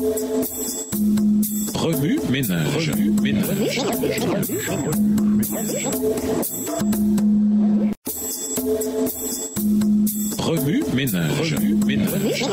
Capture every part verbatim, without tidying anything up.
Remue ménage. Remue ménage. Remue ménage. Remue ménage.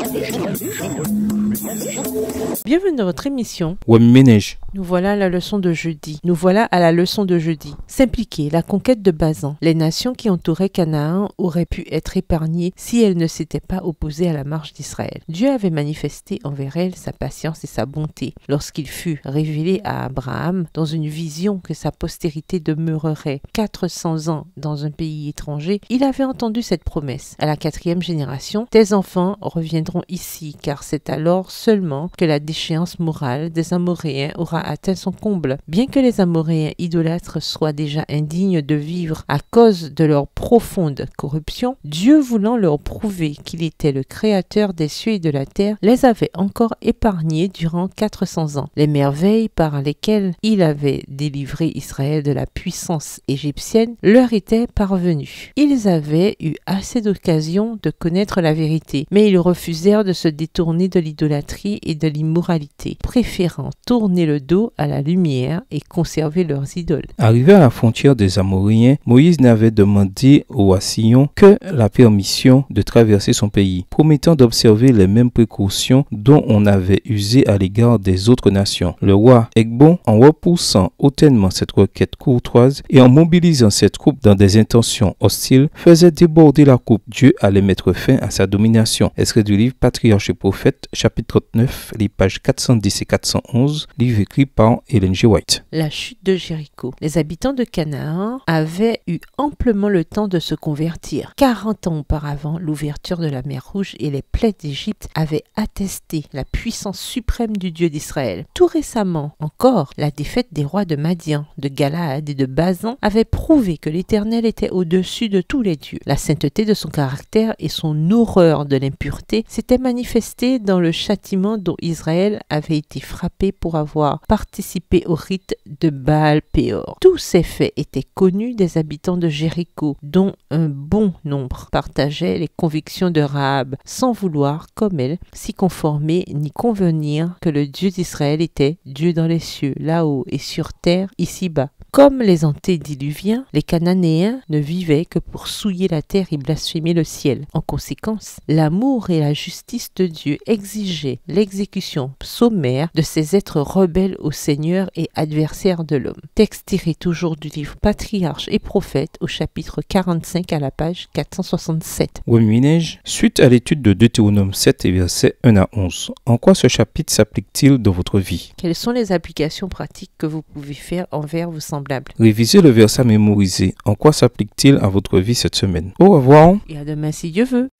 Bienvenue dans votre émission. Remue ménage. Nous voilà à la leçon de jeudi. Nous voilà à la leçon de jeudi. S'impliquer, la conquête de Bazan. Les nations qui entouraient Canaan auraient pu être épargnées si elles ne s'étaient pas opposées à la marche d'Israël. Dieu avait manifesté envers elles sa patience et sa bonté lorsqu'il fut révélé à Abraham dans une vision que sa postérité demeurerait quatre cents ans dans un pays étranger. Il avait entendu cette promesse. À la quatrième génération, tes enfants reviendront ici, car c'est alors seulement que la déchéance morale des Amoréens aura atteint son comble. Bien que les Amoréens idolâtres soient déjà indignes de vivre à cause de leur profonde corruption, Dieu voulant leur prouver qu'il était le créateur des cieux et de la terre, les avait encore épargnés durant quatre cents ans. Les merveilles par lesquelles il avait délivré Israël de la puissance égyptienne leur étaient parvenues. Ils avaient eu assez d'occasions de connaître la vérité, mais ils refusèrent de se détourner de l'idolâtrie et de l'immoralité, préférant tourner le dos à la lumière et conserver leurs idoles. Arrivé à la frontière des Amoréens, Moïse n'avait demandé au roi Sihon que la permission de traverser son pays, promettant d'observer les mêmes précautions dont on avait usé à l'égard des autres nations. Le roi Egbon, en repoussant hautement cette requête courtoise et en mobilisant cette troupe dans des intentions hostiles, faisait déborder la coupe. Dieu allait mettre fin à sa domination. Extrait du livre Patriarches et Prophètes, chapitre trente-neuf, les pages quatre cent dix et quatre cent onze, livre écrit par Ellen G. White. La chute de Jéricho. Les habitants de Canaan avaient eu amplement le temps de se convertir. quarante ans auparavant, l'ouverture de la mer Rouge et les plaies d'Égypte avaient attesté la puissance suprême du Dieu d'Israël. Tout récemment encore, la défaite des rois de Madian, de Galaad et de Bazan avait prouvé que l'Éternel était au-dessus de tous les dieux. La sainteté de son caractère et son horreur de l'impureté s'étaient manifestées dans le châtiment dont Israël avait été frappé pour avoir participé au rite de Baal-Péor. Tous ces faits étaient connus des habitants de Jéricho, dont un bon nombre partageaient les convictions de Rahab, sans vouloir, comme elle, s'y conformer ni convenir que le Dieu d'Israël était Dieu dans les cieux, là-haut, et sur terre, ici-bas. Comme les antédiluviens, les Cananéens ne vivaient que pour souiller la terre et blasphémer le ciel. En conséquence, l'amour et la justice de Dieu exigeaient l'exécution sommaire de ces êtres rebelles au Seigneur et adversaires de l'homme. Texte tiré toujours du livre Patriarches et Prophètes au chapitre quarante-cinq à la page quatre cent soixante-sept. Remue ménage. Suite à l'étude de Deutéronome sept et versets un à onze, en quoi ce chapitre s'applique-t-il dans votre vie? Quelles sont les applications pratiques que vous pouvez faire envers vos semblables? Révisez le verset mémorisé. En quoi s'applique-t-il à votre vie cette semaine? Au revoir. Et à demain si Dieu veut.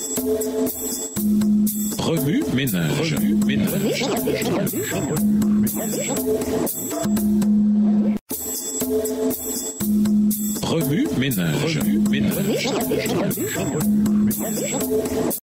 Remue ménage. Remue ménage. Remue ménage. Remue ménage.